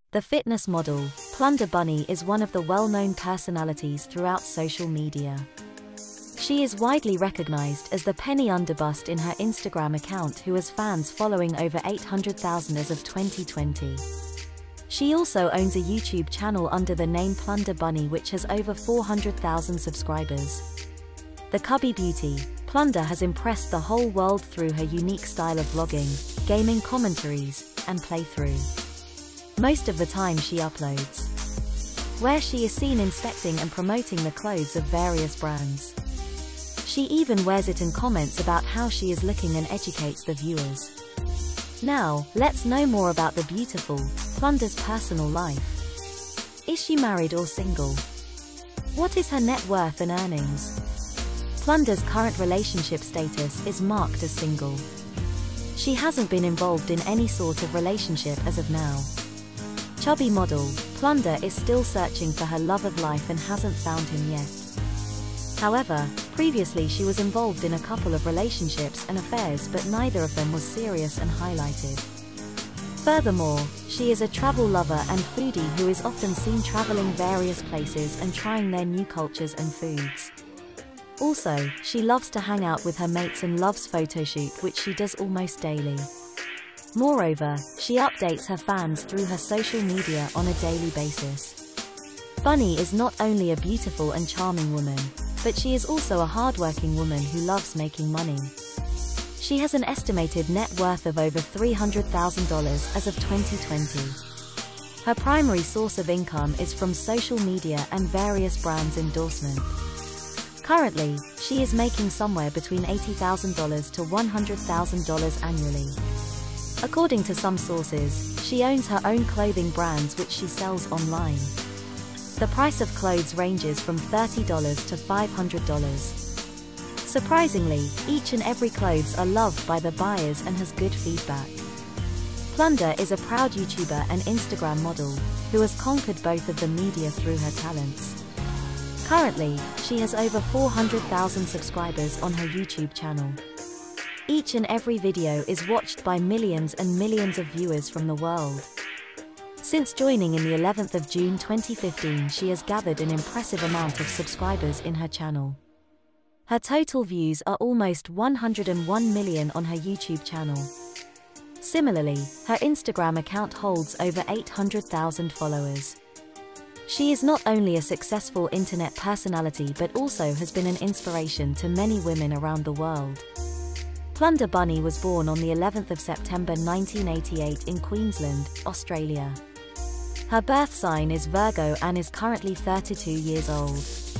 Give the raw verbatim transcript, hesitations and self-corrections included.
The fitness model, Plunder Bunny, is one of the well-known personalities throughout social media. She is widely recognized as the Penny Underbust in her Instagram account, who has fans following over eight hundred thousand as of twenty twenty. She also owns a YouTube channel under the name Plunder Bunny, which has over four hundred thousand subscribers. The Cubby Beauty, Plunder has impressed the whole world through her unique style of vlogging, gaming commentaries, and playthrough. Most of the time she uploads, where she is seen inspecting and promoting the clothes of various brands. She even wears it and comments about how she is looking and educates the viewers. Now, let's know more about the beautiful Plunder's personal life. Is she married or single? What is her net worth and earnings? Plunder's current relationship status is marked as single. She hasn't been involved in any sort of relationship as of now. Chubby model, Plunder is still searching for her love of life and hasn't found him yet. However, previously she was involved in a couple of relationships and affairs, but neither of them was serious and highlighted. Furthermore, she is a travel lover and foodie who is often seen traveling various places and trying their new cultures and foods. Also, she loves to hang out with her mates and loves photoshoot, which she does almost daily. Moreover, she updates her fans through her social media on a daily basis. Bunny is not only a beautiful and charming woman, but she is also a hardworking woman who loves making money. She has an estimated net worth of over three hundred thousand dollars as of twenty twenty. Her primary source of income is from social media and various brands' endorsement. Currently, she is making somewhere between eighty thousand dollars to one hundred thousand dollars annually. According to some sources, she owns her own clothing brands which she sells online. The price of clothes ranges from thirty dollars to five hundred dollars. Surprisingly, each and every clothes are loved by the buyers and has good feedback. Plunder is a proud YouTuber and Instagram model, who has conquered both of the media through her talents. Currently, she has over four hundred thousand subscribers on her YouTube channel. Each and every video is watched by millions and millions of viewers from the world. Since joining in the eleventh of June twenty fifteen, she has gathered an impressive amount of subscribers in her channel. Her total views are almost one hundred one million on her YouTube channel. Similarly, her Instagram account holds over eight hundred thousand followers. She is not only a successful internet personality but also has been an inspiration to many women around the world. Plunder Bunny was born on the eleventh of September nineteen eighty-eight in Queensland, Australia. Her birth sign is Virgo and is currently thirty-two years old.